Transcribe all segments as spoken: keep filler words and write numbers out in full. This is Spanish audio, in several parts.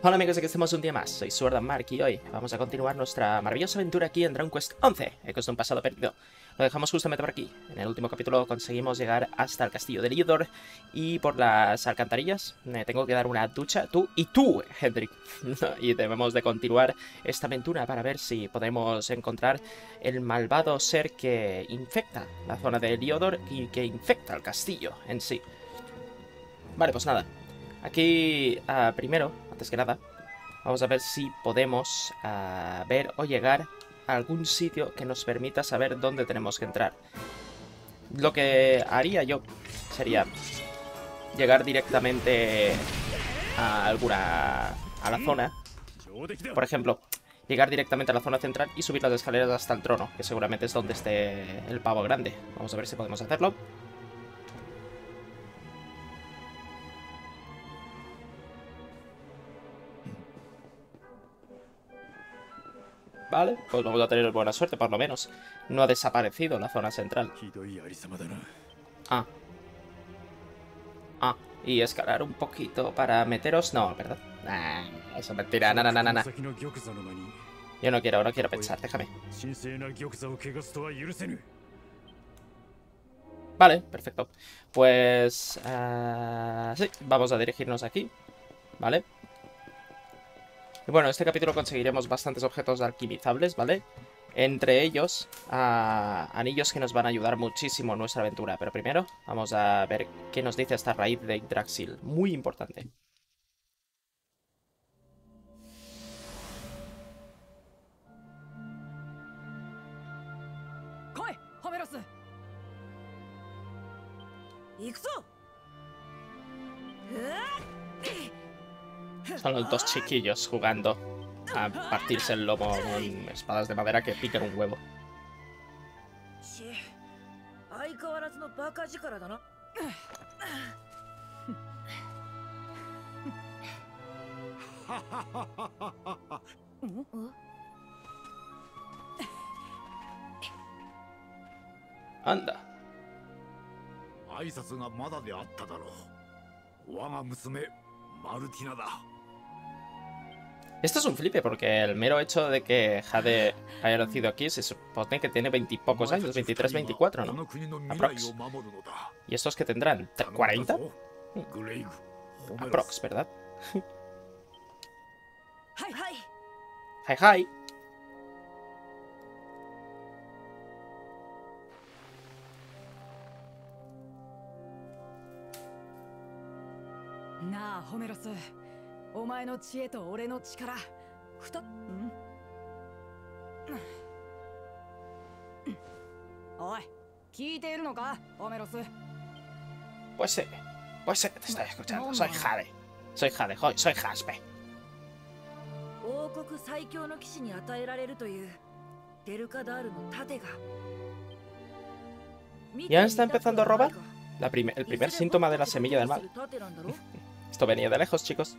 Hola amigos, aquí estamos un día más, soy Sword and Mark y hoy vamos a continuar nuestra maravillosa aventura aquí en Dragon Quest once, Ecos de un pasado perdido. Lo dejamos justamente por aquí. En el último capítulo conseguimos llegar hasta el castillo de Líodor y por las alcantarillas me tengo que dar una ducha, tú y tú, Hendrik. Y debemos de continuar esta aventura para ver si podemos encontrar el malvado ser que infecta la zona de Líodor y que infecta el castillo en sí. Vale, pues nada. Aquí, uh, primero, antes que nada, vamos a ver si podemos uh, ver o llegar a algún sitio que nos permita saber dónde tenemos que entrar. Lo que haría yo sería llegar directamente a alguna... a la zona. Por ejemplo, llegar directamente a la zona central y subir las escaleras hasta el trono, que seguramente es donde esté el pavo grande. Vamos a ver si podemos hacerlo. Vale, pues vamos a tener buena suerte, por lo menos. No ha desaparecido la zona central. Ah. Ah, y escalar un poquito para meteros... No, ¿verdad? Nah, eso es mentira. Nah, nah, nah, nah. Yo no quiero, no quiero pensar, déjame. Vale, perfecto. Pues... Uh, sí, vamos a dirigirnos aquí. Vale. Y bueno, en este capítulo conseguiremos bastantes objetos alquimizables, ¿vale? Entre ellos, uh, anillos que nos van a ayudar muchísimo en nuestra aventura. Pero primero, vamos a ver qué nos dice esta raíz de Yggdrasil. Muy importante. Son los dos chiquillos jugando a partirse el lomo con espadas de madera que pican un huevo. Anda. Esto es un flipe porque el mero hecho de que Jade haya nacido aquí se supone que tiene veintipocos años, veintitrés, veinticuatro, ¿no? Aprox. ¿Y estos que tendrán? ¿cuarenta? Aprox, ¿verdad? Hi, hi. Nah, Homeros. お前の知恵と俺の力、ふた、ん？おい、聞いているのか、ホメロス? Pues sí, pues sí, te estoy escuchando. Soy Jade. Soy Jade, soy Jaspe. ¿Ya está empezando a robar? La prim el primer síntoma de la semilla del mal. Esto venía de lejos, chicos.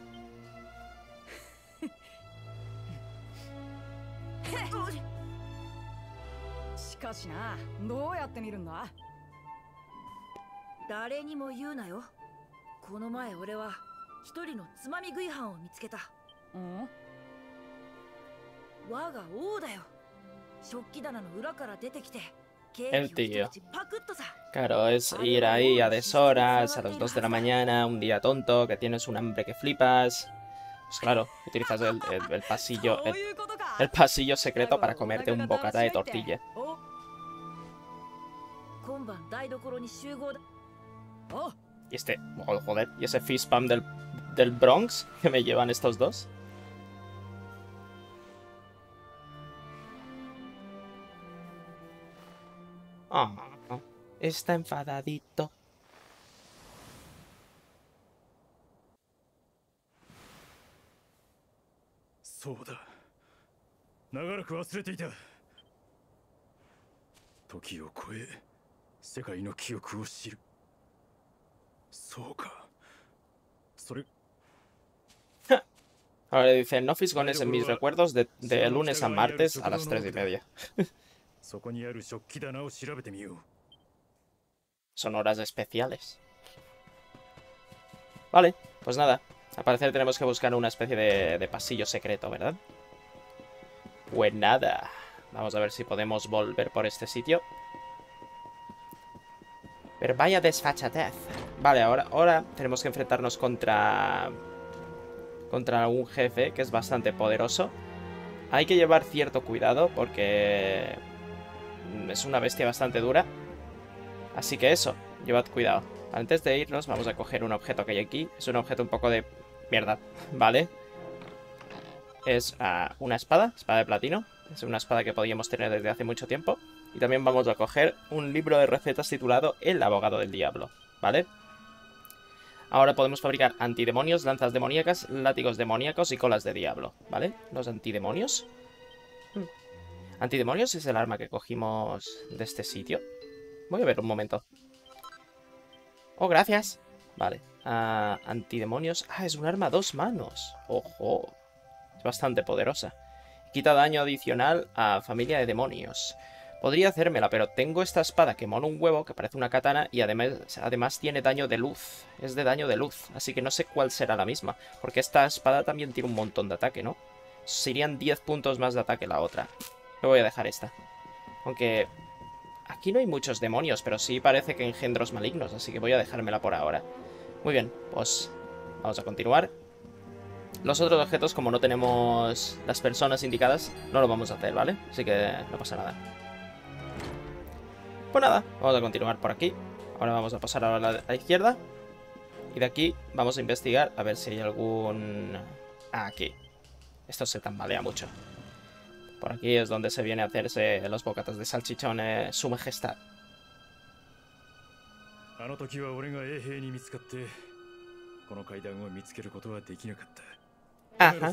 El tío. Claro, es ir ahí a deshoras, a las dos de la mañana, un día tonto, que tienes un hambre que flipas. Pues claro, utilizas el, el, el pasillo el, el pasillo secreto para comerte un bocata de tortilla. Y este, oh, joder, y ese fist pump del, del Bronx que me llevan estos dos. Oh, está enfadadito. Ahora dice, no fisgones en mis recuerdos de, de lunes a martes a las tres y media. Son horas especiales. Vale, pues nada. Al parecer tenemos que buscar una especie de, de pasillo secreto, ¿verdad? Pues nada. Vamos a ver si podemos volver por este sitio. Pero vaya desfachatez. Vale, ahora, ahora tenemos que enfrentarnos contra... Contra un jefe que es bastante poderoso. Hay que llevar cierto cuidado porque... Es una bestia bastante dura. Así que eso, llevad cuidado. Antes de irnos vamos a coger un objeto que hay aquí. Es un objeto un poco de mierda, ¿vale? Es uh, una espada, espada de platino. Es una espada que podíamos tener desde hace mucho tiempo. Y también vamos a coger un libro de recetas titulado El abogado del diablo, ¿vale? Ahora podemos fabricar antidemonios, lanzas demoníacas, látigos demoníacos y colas de diablo, ¿vale? Los antidemonios. Hmm. ¿Antidemonios es el arma que cogimos de este sitio? Voy a ver un momento. Oh, gracias. Vale. Uh, antidemonios. Ah, es un arma a dos manos. Ojo. Es bastante poderosa. Quita daño adicional a familia de demonios. Podría hacérmela, pero tengo esta espada que mola un huevo, que parece una katana, y además, además tiene daño de luz. Es de daño de luz, así que no sé cuál será la misma. Porque esta espada también tiene un montón de ataque, ¿no? Serían diez puntos más de ataque la otra. Me voy a dejar esta. Aunque... Aquí no hay muchos demonios, pero sí parece que engendros malignos, así que voy a dejármela por ahora. Muy bien, pues vamos a continuar. Los otros objetos, como no tenemos las personas indicadas, no lo vamos a hacer, ¿vale? Así que no pasa nada. Pues nada, vamos a continuar por aquí. Ahora vamos a pasar a la, a la izquierda. Y de aquí vamos a investigar a ver si hay algún... Ah, aquí. Esto se tambalea mucho. Por aquí es donde se viene a hacerse los bocatas de salchichón, eh, su majestad. Ajá.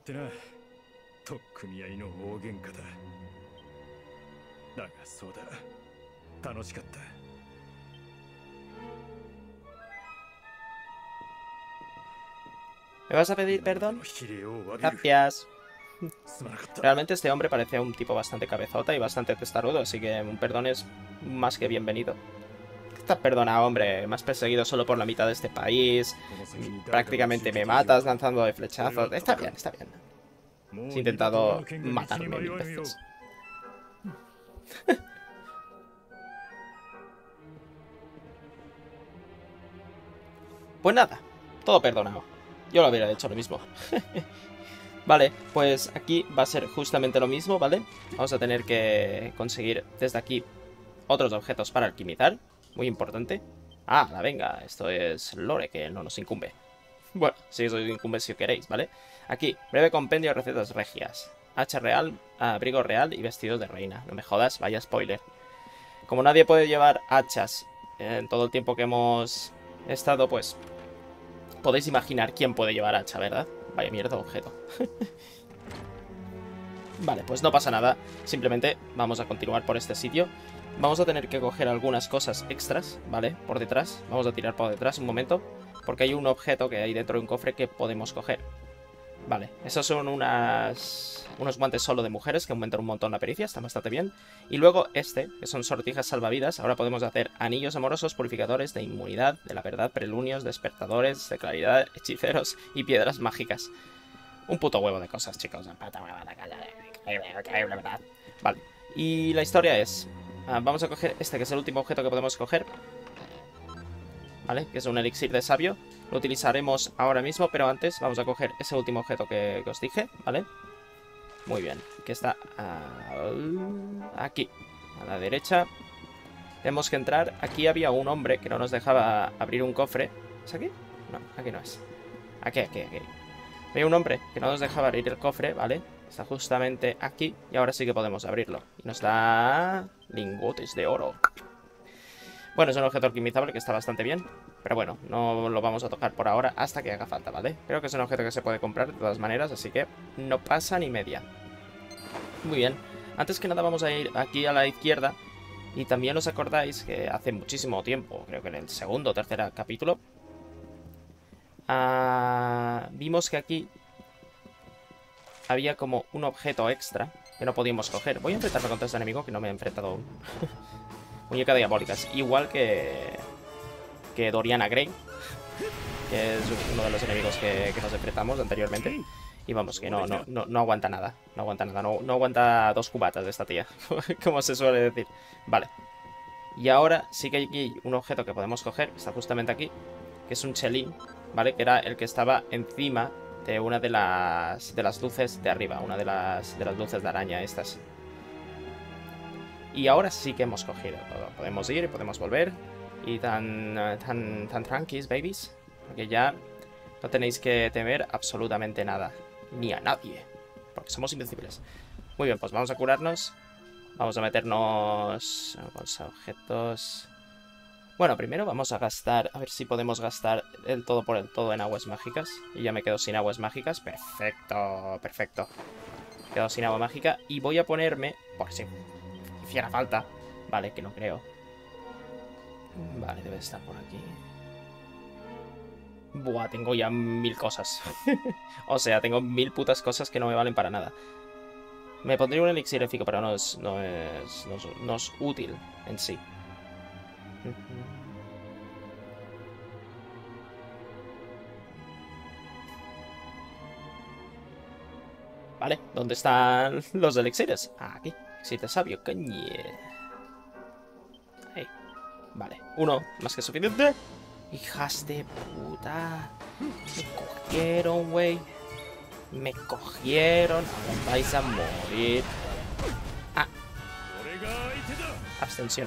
¿Me vas a pedir perdón? Gracias. Realmente este hombre parecía un tipo bastante cabezota y bastante testarudo, así que un perdón es más que bienvenido. Estás perdonado, hombre. Me has perseguido solo por la mitad de este país. Prácticamente me matas lanzando de flechazos. Está bien, está bien. Has intentado matarme mil veces. Pues nada, todo perdonado. Yo lo hubiera hecho lo mismo. Vale, pues aquí va a ser justamente lo mismo, ¿vale? Vamos a tener que conseguir desde aquí otros objetos para alquimizar. Muy importante. Ah, la venga, esto es lore que no nos incumbe. Bueno, sí, eso incumbe si queréis, ¿vale? Aquí, breve compendio de recetas regias. Hacha real, abrigo real y vestidos de reina. No me jodas, vaya spoiler. Como nadie puede llevar hachas en todo el tiempo que hemos estado, pues... Podéis imaginar quién puede llevar hacha, ¿verdad? Vaya mierda de objeto. Vale, pues no pasa nada. Simplemente vamos a continuar por este sitio. Vamos a tener que coger algunas cosas extras, ¿vale? Por detrás. Vamos a tirar por detrás un momento. Porque hay un objeto que hay dentro de un cofre que podemos coger. Vale, esos son unas... unos guantes solo de mujeres que aumentan un montón la pericia. Están bastante bien. Y luego este, que son sortijas salvavidas. Ahora podemos hacer anillos amorosos, purificadores de inmunidad, de la verdad, prelunios, despertadores, de claridad, hechiceros y piedras mágicas. Un puto huevo de cosas, chicos. Vale, y la historia es... Uh, vamos a coger este, que es el último objeto que podemos coger. ¿Vale? Que es un elixir de sabio. Lo utilizaremos ahora mismo, pero antes vamos a coger ese último objeto que, que os dije, ¿vale? Muy bien, que está uh, aquí, a la derecha. Tenemos que entrar. Aquí había un hombre que no nos dejaba abrir un cofre. ¿Es aquí? No, aquí no es. Aquí, aquí, aquí. Había un hombre que no nos dejaba abrir el cofre, ¿vale? Está justamente aquí y ahora sí que podemos abrirlo. Y nos da lingotes de oro. Bueno, es un objeto alquimizable que está bastante bien. Pero bueno, no lo vamos a tocar por ahora hasta que haga falta, ¿vale? Creo que es un objeto que se puede comprar de todas maneras, así que no pasa ni media. Muy bien. Antes que nada vamos a ir aquí a la izquierda. Y también os acordáis que hace muchísimo tiempo, creo que en el segundo o tercer capítulo, uh, vimos que aquí había como un objeto extra que no podíamos coger. Voy a enfrentarme contra este enemigo que no me he enfrentado aún. Muñeca diabólica. Igual que... que Doriana Gray. que es uno de los enemigos que, que nos enfrentamos anteriormente. Y vamos, que no, no, no, no aguanta nada. No aguanta nada. No, no aguanta dos cubatas de esta tía. Como se suele decir. Vale. Y ahora sí que hay aquí un objeto que podemos coger. Que está justamente aquí. Que es un chelín. ¿Vale? Que era el que estaba encima de una de las, de las luces de arriba. Una de las, de las luces de araña estas. Y ahora sí que hemos cogido todo. Podemos ir y podemos volver. Y tan, tan, tan tranquis, babies. Porque ya no tenéis que temer absolutamente nada. Ni a nadie. Porque somos invencibles. Muy bien, pues vamos a curarnos. Vamos a meternos... Bolsa de objetos... Bueno, primero vamos a gastar... A ver si podemos gastar el todo por el todo en aguas mágicas. Y ya me quedo sin aguas mágicas. Perfecto, perfecto. Me quedo sin agua mágica. Y voy a ponerme... Por si hiciera falta. Vale, que no creo. Vale, debe estar por aquí. Buah, tengo ya mil cosas. O sea, tengo mil putas cosas que no me valen para nada. Me pondría un elixir épico, pero no es, no es, no es, no es útil en sí. Vale, ¿dónde están los elixires? Ah, aquí. Elixir de sabio, coño. Ahí. Vale, uno, más que suficiente. Hijas de puta. Me cogieron, güey. Me cogieron. Ahora vais a morir. Ah. Abstención.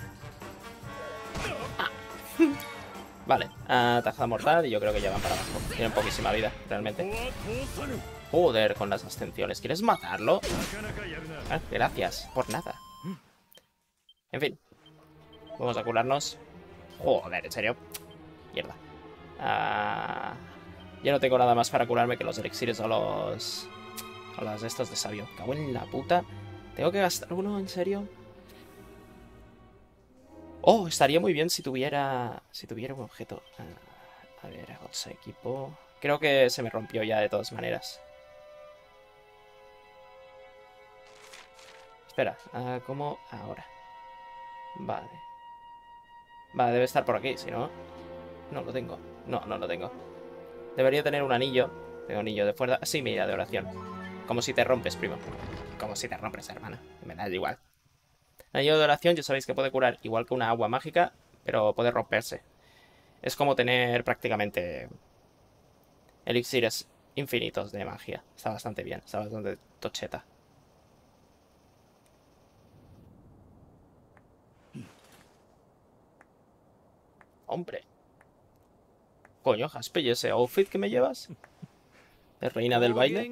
Ah. Vale. Uh, tajada mortal. Y yo creo que ya van para abajo. Tienen poquísima vida, realmente. Joder, con las abstenciones. ¿Quieres matarlo? Ah, gracias. Por nada. En fin. Vamos a curarnos. Joder, en serio. Mierda. Ah... Ya no tengo nada más para curarme que los elixires o los... O los de estos de sabio. Cago en la puta. ¿Tengo que gastar uno? ¿En serio? Oh, estaría muy bien si tuviera... Si tuviera un objeto. Ah, a ver, Gotsa equipo... Creo que se me rompió ya de todas maneras. Espera, uh, ¿cómo? Ahora. Vale. Vale, debe estar por aquí, si no... No lo tengo. No, no lo tengo. Debería tener un anillo. Tengo anillo de fuerza. Sí, mira, de oración. Como si te rompes, primo. Como si te rompes, hermano. Me da igual. Anillo de oración, ya sabéis que puede curar igual que una agua mágica, pero puede romperse. Es como tener prácticamente elixires infinitos de magia. Está bastante bien, está bastante tocheta. Hombre. Coño, Jaspe, ¿y ese outfit que me llevas? ¿De reina del baile?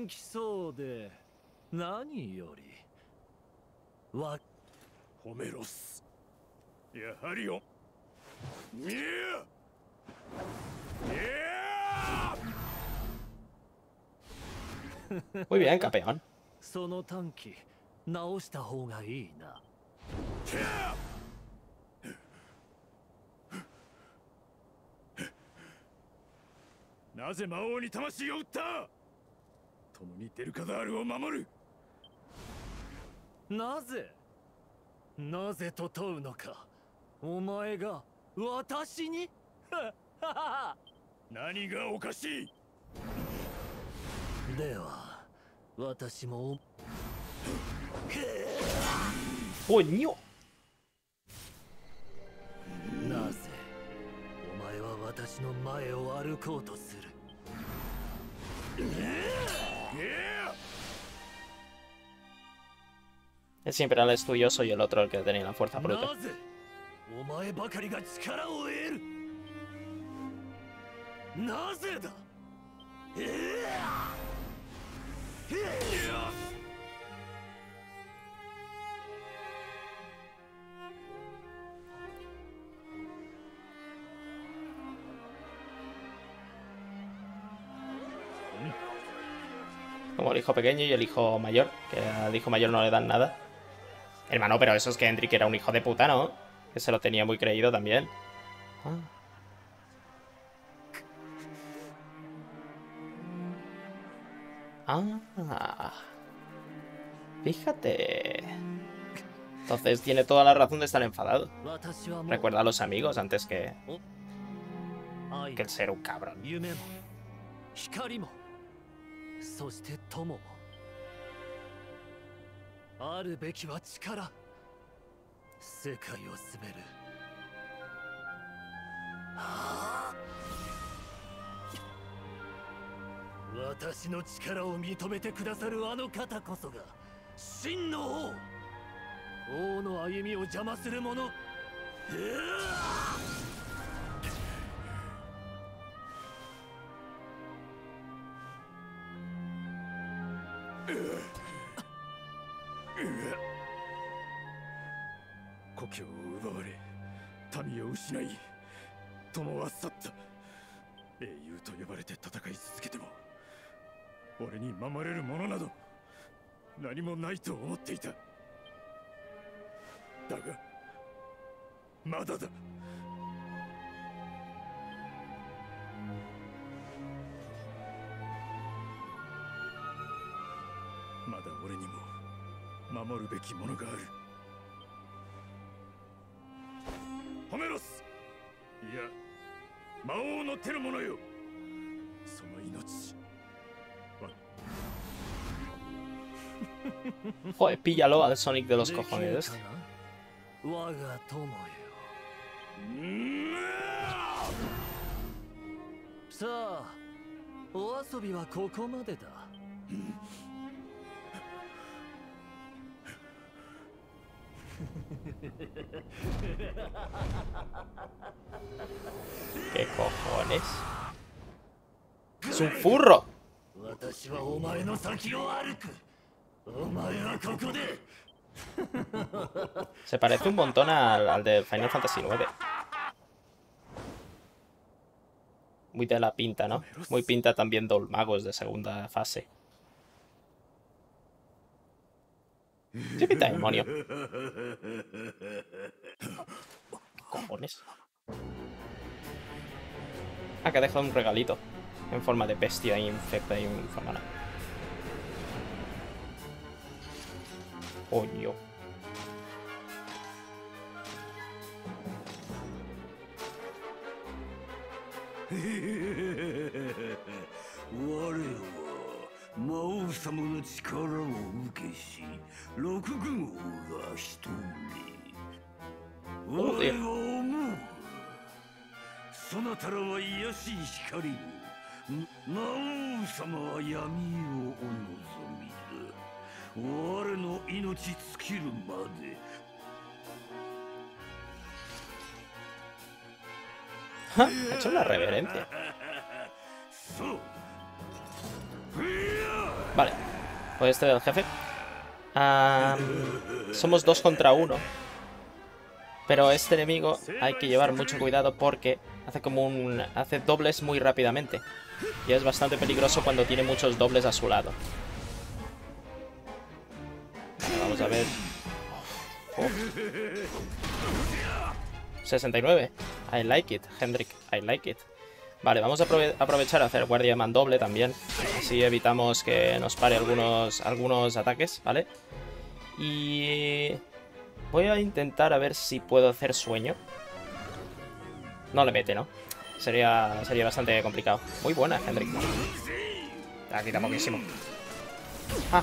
Muy bien, campeón. ¡Coño! Es siempre al estudioso y el otro el que tenía la fuerza bruta. Como el hijo pequeño y el hijo mayor, que al hijo mayor no le dan nada. Hermano, pero eso es que Hendrik era un hijo de puta, ¿no? Que se lo tenía muy creído también. Ah. Ah. Fíjate. Entonces tiene toda la razón de estar enfadado. Recuerda a los amigos antes que... que el ser un cabrón. 夢も光もそして友もあるべきは力世界を滑るはあ私の力を認めてくださるあの方こそが真の王王の歩みを邪魔する者うわ故郷を奪われ民を失い友は去った英雄と呼ばれて戦い続けても俺に守れるものなど何もないと思っていただがまだだまだ俺にも守るべきものがあるホメロスいや魔王の手の者よその命 Joder, píllalo al Sonic de los cojones. 我が友よさあお遊びはここまでだ ¿Qué cojones? ¡Es un furro! Se parece un montón al, al de Final Fantasy nueve. Muy de la pinta, ¿no? Muy pinta también Dolmagos de segunda fase. ¿Qué pinta de demonio? Cojones. Ah, que ha dejado un regalito. En forma de bestia infecta y en forma nada. Coño. Joder. そなたらは癒しい光を魔王様は闇をお望みだ我の命尽きるまで Ha hecho una reverencia. Vale, pues este es el jefe. Um, somos dos contra uno. Pero este enemigo hay que llevar mucho cuidado porque hace como un... hace dobles muy rápidamente. Y es bastante peligroso cuando tiene muchos dobles a su lado. Vale, vamos a ver. Oh. sesenta y nueve. I like it, Hendrik. I like it. Vale, vamos a aprove aprovechar a hacer guardia de mandoble también. Así evitamos que nos pare algunos, algunos ataques, ¿vale? Y... voy a intentar a ver si puedo hacer sueño. No le mete, ¿no? Sería, sería bastante complicado. Muy buena, Hendrik. Te la quita poquísimo. Ah.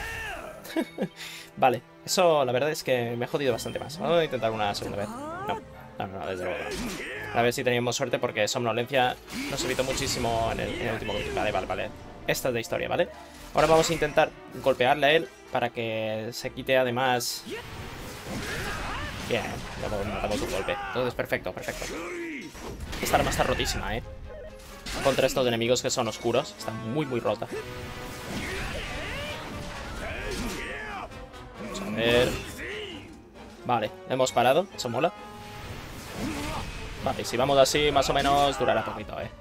Vale, eso la verdad es que me he jodido bastante más. Vamos a intentar una segunda vez. No, no, no, desde luego no. A ver si teníamos suerte porque somnolencia nos evitó muchísimo en el, en el último capítulo. Vale, vale, vale. Esta es de historia, ¿vale? Ahora vamos a intentar golpearle a él para que se quite además... Bien, le matamos un golpe. Entonces, perfecto, perfecto. Esta arma está rotísima, ¿eh? Contra estos enemigos que son oscuros. Está muy, muy rota. Vamos a ver... Vale, hemos parado. Eso mola. Vale, si vamos así, más o menos durará poquito, ¿eh?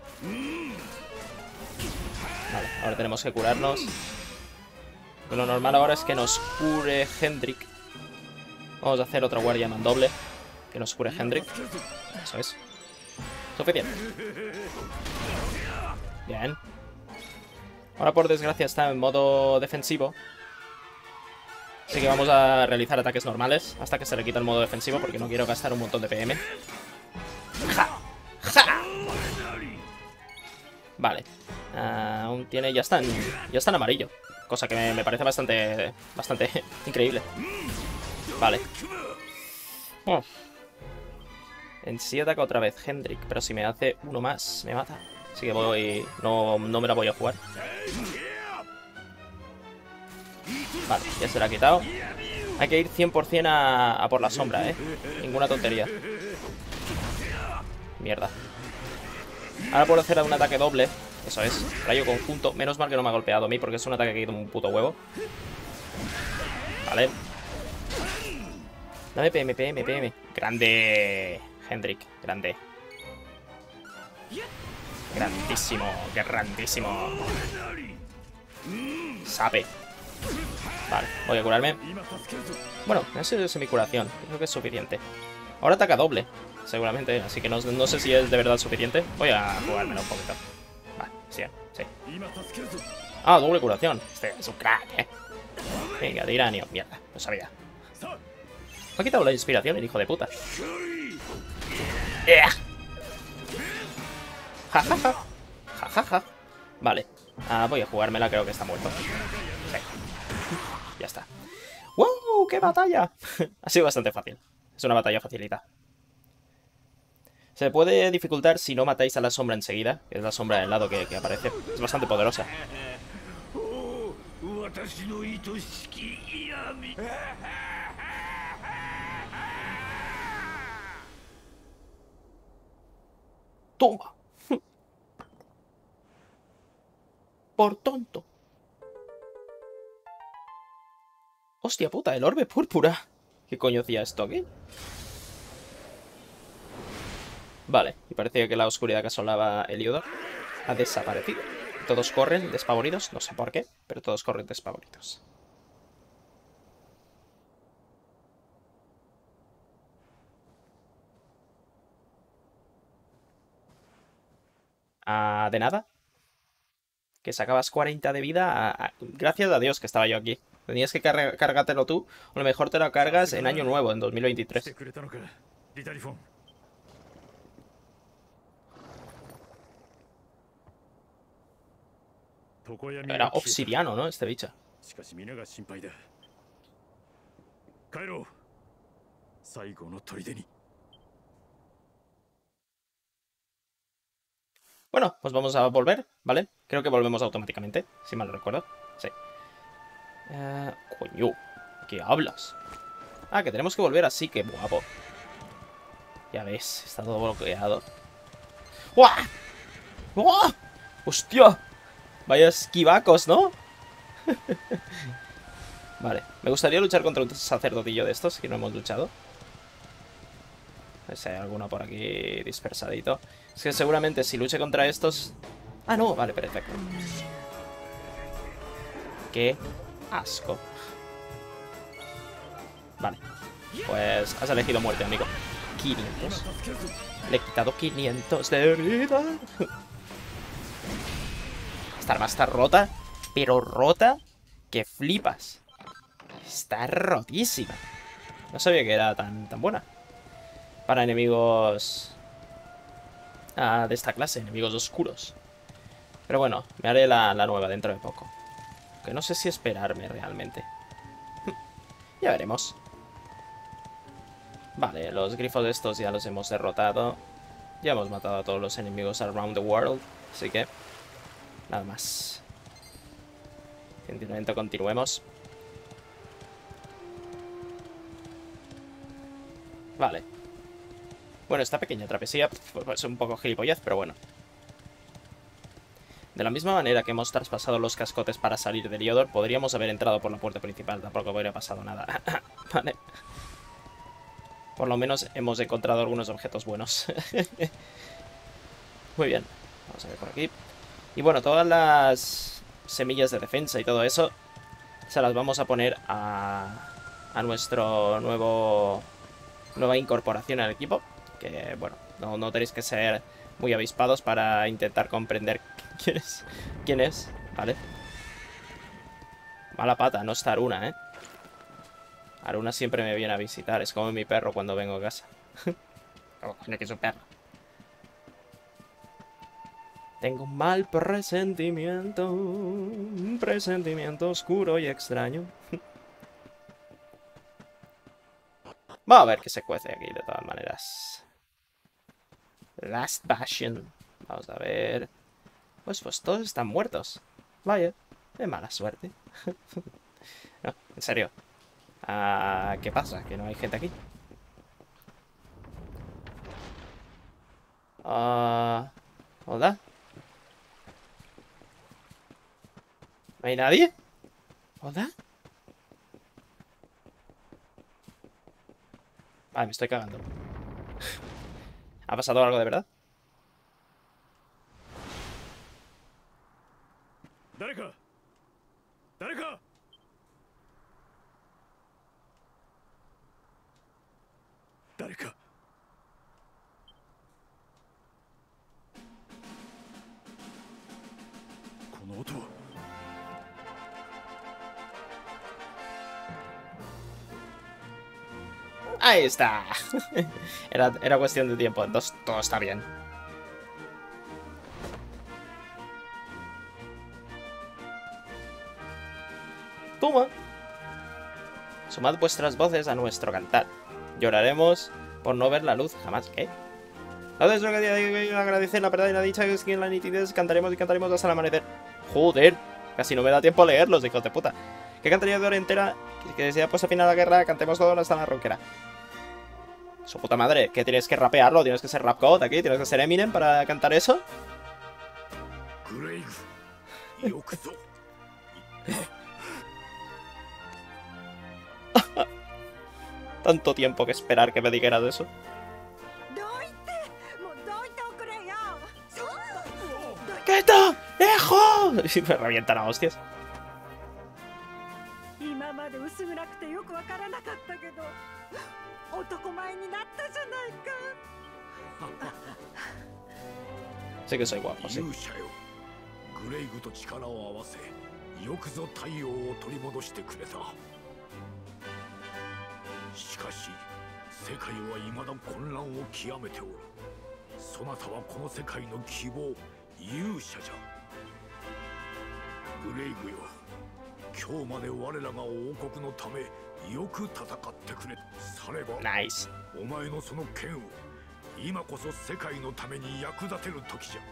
Vale, ahora tenemos que curarnos. Lo normal ahora es que nos cure Hendrik. Vamos a hacer otra guardia mandoble. Que nos cure Hendrik. Eso es. Suficiente. Bien. Ahora por desgracia está en modo defensivo. Así que vamos a realizar ataques normales hasta que se le quita el modo defensivo porque no quiero gastar un montón de P M. ¡Ja! ¡Ja! Vale. Uh, aún tiene... Ya está en, ya está en amarillo. Cosa que me, me parece bastante... Bastante increíble. Vale. Oh. En sí ataca otra vez Hendrik. Pero si me hace uno más, me mata. Así que voy... No, no me la voy a jugar. Vale, ya se la ha quitado. Hay que ir cien por cien a, a por la sombra, ¿eh? Ninguna tontería. Mierda. Ahora puedo hacer un ataque doble. Eso es, rayo conjunto. Menos mal que no me ha golpeado a mí porque es un ataque que ha ido un puto huevo. Vale. Dame P M, P M, P M. Grande, Hendrik, grande. Grandísimo, grandísimo. Sape. Vale, voy a curarme. Bueno, ha sido semicuración. Creo que es suficiente. Ahora ataca doble, seguramente. Así que no, no sé si es de verdad suficiente. Voy a jugármelo un poquito. Vale, sí, sí. Ah, doble curación. Este es un crack, eh. Venga, tiranio. Mierda, lo sabía. Me ha quitado la inspiración el hijo de puta. Yeah. Ja, ja, ja. Ja, ja, ja. Vale. Ah, voy a jugármela, creo que está muerto. Sí. Ya está. ¡Wow! ¡Qué batalla! Ha sido bastante fácil. Es una batalla facilita. Se puede dificultar si no matáis a la sombra enseguida, que es la sombra del lado que, que aparece. Es bastante poderosa. ¡Toma! Por tonto. Hostia puta, el orbe púrpura. ¿Qué coño hacía esto aquí? Vale, y parecía que la oscuridad que asolaba Heliodor ha desaparecido. Todos corren despavoridos, no sé por qué, pero todos corren despavoridos. Ah, de nada. Que sacabas cuarenta de vida. A, a, gracias a Dios que estaba yo aquí. Tenías que car cargártelo tú. O a lo mejor te lo cargas en año nuevo, en dos mil veintitrés. Era obsidiano, ¿no? Este bicho. Bueno, pues vamos a volver, ¿vale? Creo que volvemos automáticamente, si mal no recuerdo. Sí. Uh, coño, ¿qué hablas? Ah, que tenemos que volver así, que guapo. Ya ves, está todo bloqueado. ¡Guau! ¡Guau! ¡Hostia! Vaya esquivacos, ¿no? Vale, me gustaría luchar contra un sacerdotillo de estos, que no hemos luchado. A ver si hay alguno por aquí dispersadito. Es que seguramente si luche contra estos... Ah, no, vale, perfecto. Qué asco. Vale, pues has elegido muerte, amigo. quinientos. Le he quitado quinientos de vida. Esta arma está rota, pero rota que flipas. Está rotísima. No sabía que era tan, tan buena. Para enemigos ah, de esta clase, enemigos oscuros. Pero bueno, me haré la, la nueva dentro de poco. Que no sé si esperarme realmente. Ya veremos. Vale, los grifos de estos ya los hemos derrotado. Ya hemos matado a todos los enemigos around the world. Así que nada más. Simplemente continuemos. Vale. Bueno, esta pequeña travesía es un poco gilipollez, pero bueno. De la misma manera que hemos traspasado los cascotes para salir de Heliodor, podríamos haber entrado por la puerta principal. Tampoco habría pasado nada. Vale. Por lo menos hemos encontrado algunos objetos buenos. Muy bien. Vamos a ver por aquí. Y bueno, todas las semillas de defensa y todo eso se las vamos a poner a, a nuestro nuevo nueva incorporación al equipo. Que bueno, no, no tenéis que ser muy avispados para intentar comprender quién es. ¿Quién es? Vale. Mala pata, no está Aruna, ¿eh? Aruna siempre me viene a visitar. Es como mi perro cuando vengo a casa. Oh, coño, que es un perro. Tengo un mal presentimiento. Un presentimiento oscuro y extraño. Vamos a ver qué se cuece aquí de todas maneras. Last Bastion. Vamos a ver. Pues, pues todos están muertos. Vaya, de mala suerte. No, en serio. Ah, ¿qué pasa? ¿Que no hay gente aquí? Ah, ¿hola? ¿No hay nadie? ¿Hola? Vale, me estoy cagando. ¿Ha pasado algo de verdad? ¿Dareka? ¿Dareka? ¿Dareka? ¿Este sonido? Ahí está. era, era cuestión de tiempo, entonces todo está bien. Toma. Sumad vuestras voces a nuestro cantar. Lloraremos por no ver la luz jamás. ¿Qué? No es lo que agradecer la verdad y la dicha que es que en la nitidez cantaremos y cantaremos hasta el amanecer. Joder, casi no me da tiempo a leerlos, hijos de puta. ¿Qué cantaría de hora entera? Que desea pues al final la guerra, cantemos todo hasta la ronquera. Su puta madre, que tienes que rapearlo, tienes que ser rap god aquí, tienes que ser Eminem para cantar eso. Tanto tiempo que esperar que me dijeras eso. ¡Quieto! ¡Lejos! Y me revientan a hostias. Sí que soy guapo, sí. Nice. お前のその剣を今こそ世界のために役立てる時じゃ。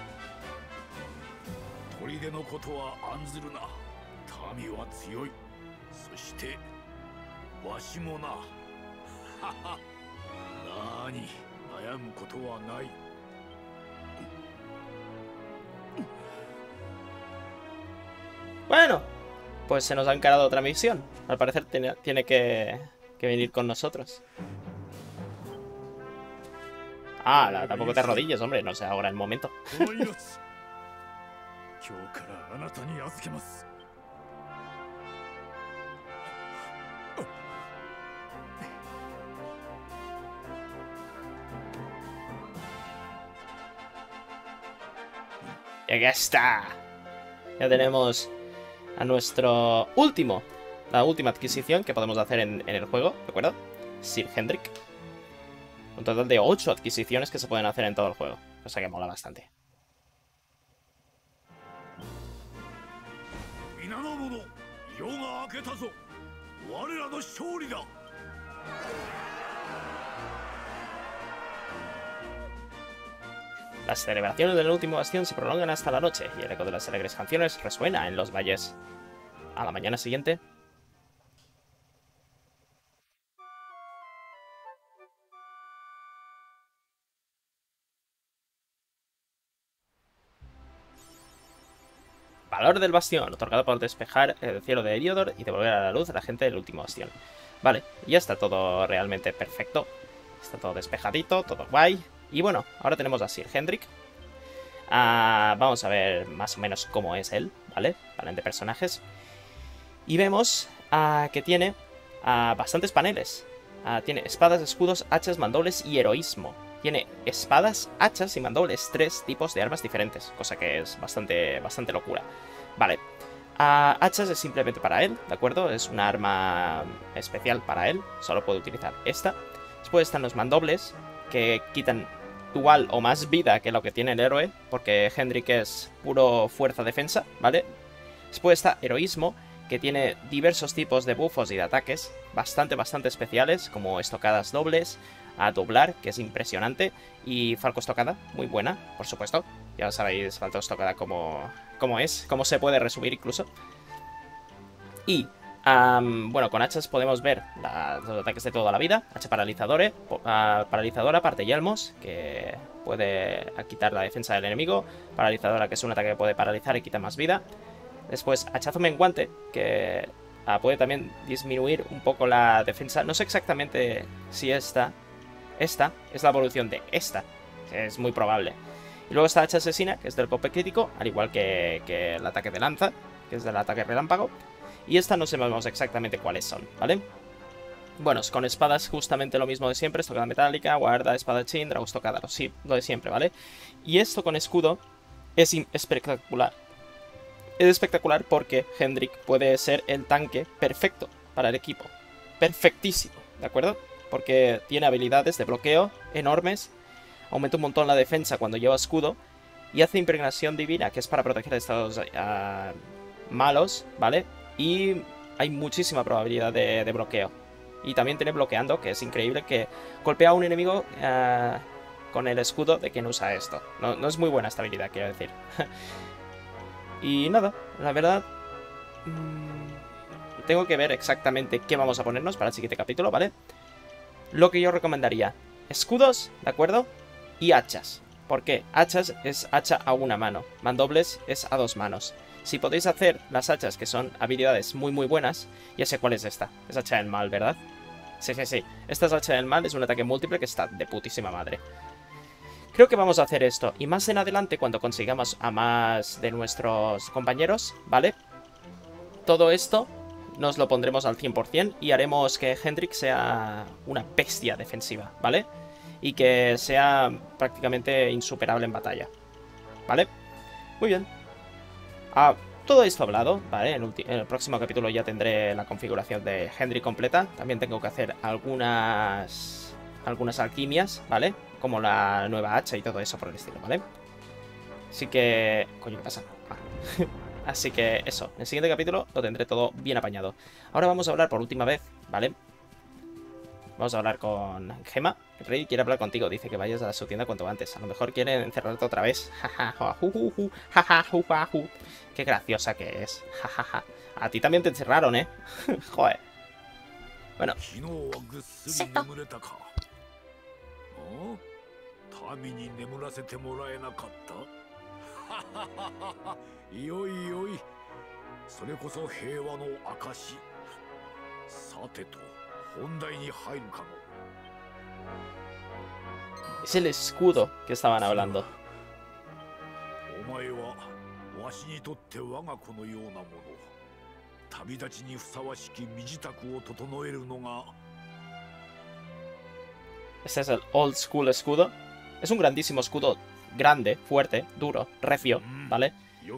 砦のことは案ずるな。民は強い。そしてわしもな。はは。なに悩むことはない。 Bueno, pues se nos ha encarado otra misión. Al parecer tiene, tiene que, que venir con nosotros. Ah, la, tampoco te arrodilles, hombre. No sé ahora el momento. Y aquí está. Ya tenemos a nuestro último, la última adquisición que podemos hacer en, en el juego, ¿de acuerdo? Sir Hendrik. Un total de ocho adquisiciones que se pueden hacer en todo el juego. O sea que mola bastante. Las celebraciones del último bastión se prolongan hasta la noche y el eco de las alegres canciones resuena en los valles. A la mañana siguiente... Valor del bastión, otorgado por despejar el cielo de Heliodor y devolver a la luz a la gente del último bastión. Vale, ya está todo realmente perfecto. Está todo despejadito, todo guay. Y bueno, ahora tenemos a Sir Hendrik. Uh, vamos a ver más o menos cómo es él, ¿vale? Panel de personajes. Y vemos uh, que tiene uh, bastantes paneles. Uh, tiene espadas, escudos, hachas, mandobles y heroísmo. Tiene espadas, hachas y mandobles, tres tipos de armas diferentes, cosa que es bastante, bastante locura. Vale, uh, hachas es simplemente para él, ¿de acuerdo? Es una arma especial para él, solo puede utilizar esta. Después están los mandobles, que quitan igual o más vida que lo que tiene el héroe, porque Hendrik es puro fuerza-defensa, ¿vale? Después está Heroísmo, que tiene diversos tipos de buffos y de ataques, bastante, bastante especiales, como estocadas dobles, a doblar, que es impresionante, y Falco Estocada, muy buena, por supuesto. Ya sabéis, Falco Estocada como, como es, cómo se puede resumir incluso. Y, um, bueno, con hachas podemos ver la, los ataques de toda la vida. Hacha paralizadores, uh, paralizadora, parte yelmos, que puede quitar la defensa del enemigo. Paralizadora, que es un ataque que puede paralizar y quita más vida. Después, hachazo menguante, que uh, puede también disminuir un poco la defensa. No sé exactamente si esta... Esta es la evolución de esta. Es muy probable. Y luego está hacha asesina, que es del golpe crítico, al igual que, que el ataque de lanza, que es del ataque relámpago. Y esta no sabemos exactamente cuáles son, ¿vale? Bueno, con espadas justamente lo mismo de siempre. Estocada metálica, guarda, espadachín, drago estocada, sí, lo de siempre, ¿vale? Y esto con escudo es espectacular. Es espectacular porque Hendrik puede ser el tanque perfecto para el equipo. Perfectísimo, ¿de acuerdo? Porque tiene habilidades de bloqueo enormes, aumenta un montón la defensa cuando lleva escudo, y hace impregnación divina, que es para proteger de estados uh, malos, ¿vale? Y hay muchísima probabilidad de, de bloqueo. Y también tiene bloqueando, que es increíble, que golpea a un enemigo uh, con el escudo de quien usa esto. No, no es muy buena esta habilidad, quiero decir. Y nada, la verdad... Mmm, tengo que ver exactamente qué vamos a ponernos para el siguiente capítulo, ¿vale? Lo que yo recomendaría, escudos, ¿de acuerdo? Y hachas. ¿Por qué? Hachas es hacha a una mano, mandobles es a dos manos. Si podéis hacer las hachas, que son habilidades muy muy buenas, ya sé cuál es esta. Es hacha del mal, ¿verdad? Sí, sí, sí. Esta es hacha del mal, es un ataque múltiple que está de putísima madre. Creo que vamos a hacer esto. Y más en adelante, cuando consigamos a más de nuestros compañeros, ¿vale? Todo esto... nos lo pondremos al cien por cien y haremos que Hendrik sea una bestia defensiva, ¿vale? Y que sea prácticamente insuperable en batalla, ¿vale? Muy bien. Ah, todo esto hablado, ¿vale? En, en el próximo capítulo ya tendré la configuración de Hendrik completa. También tengo que hacer algunas... algunas alquimias, ¿vale? Como la nueva hacha y todo eso por el estilo, ¿vale? Así que... Coño, ¿qué pasa? Ah. Así que eso, en el siguiente capítulo lo tendré todo bien apañado. Ahora vamos a hablar por última vez, ¿vale? Vamos a hablar con Gemma. El rey quiere hablar contigo, dice que vayas a su tienda cuanto antes. A lo mejor quiere encerrarte otra vez. Qué graciosa que es. A ti también te encerraron, ¿eh? Joder. Bueno. Seto. Es el escudo que estaban hablando. Este es el old school escudo. Es un grandísimo escudo, grande, fuerte, duro, recio, ¿vale?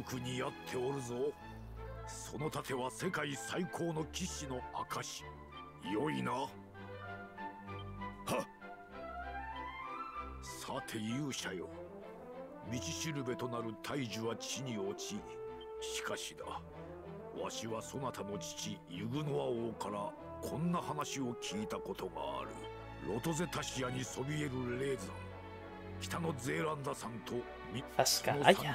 Azkaaya.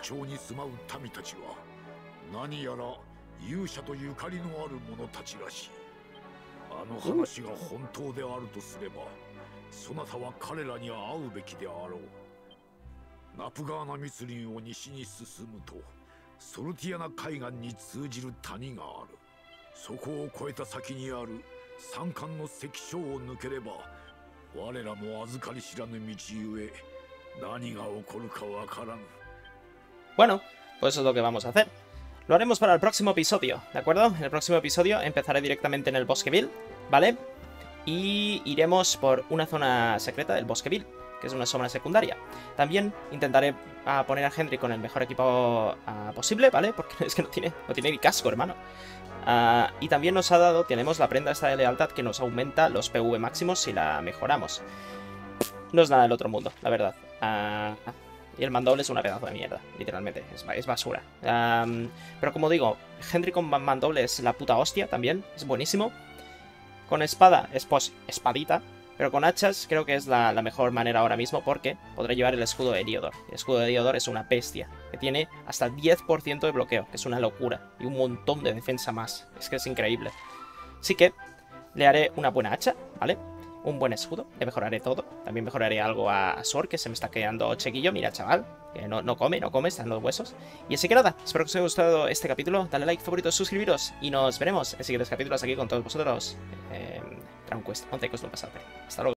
Bueno, pues eso es lo que vamos a hacer. Lo haremos para el próximo episodio, ¿de acuerdo? En el próximo episodio empezaré directamente en el Bosque Vil, ¿vale? Y iremos por una zona secreta del Bosque Vil, que es una zona secundaria. También intentaré uh, poner a Hendrik con el mejor equipo uh, posible, ¿vale? Porque es que no tiene, no tiene ni casco, hermano. Uh, y también nos ha dado, tenemos la prenda esta de lealtad que nos aumenta los P V máximos si la mejoramos. No es nada del otro mundo, la verdad. Uh, y el mandoble es una pedazo de mierda, literalmente, es, es basura. Um, pero como digo, Henry con mandoble es la puta hostia también, es buenísimo. Con espada es pues espadita, pero con hachas creo que es la, la mejor manera ahora mismo porque podré llevar el escudo de Heliodor. El escudo de Heliodor es una bestia, que tiene hasta diez por ciento de bloqueo, que es una locura, y un montón de defensa más, es que es increíble. Así que le haré una buena hacha, ¿vale? Un buen escudo, le mejoraré todo. También mejoraré algo a Sor, que se me está quedando chequillo. Mira, chaval, que no, no come, no come, están los huesos. Y así que nada, espero que os haya gustado este capítulo. Dale like, favorito, suscribiros y nos veremos en siguientes capítulos aquí con todos vosotros. Eh, Dragon Quest once, que os lo he pasado. Hasta luego.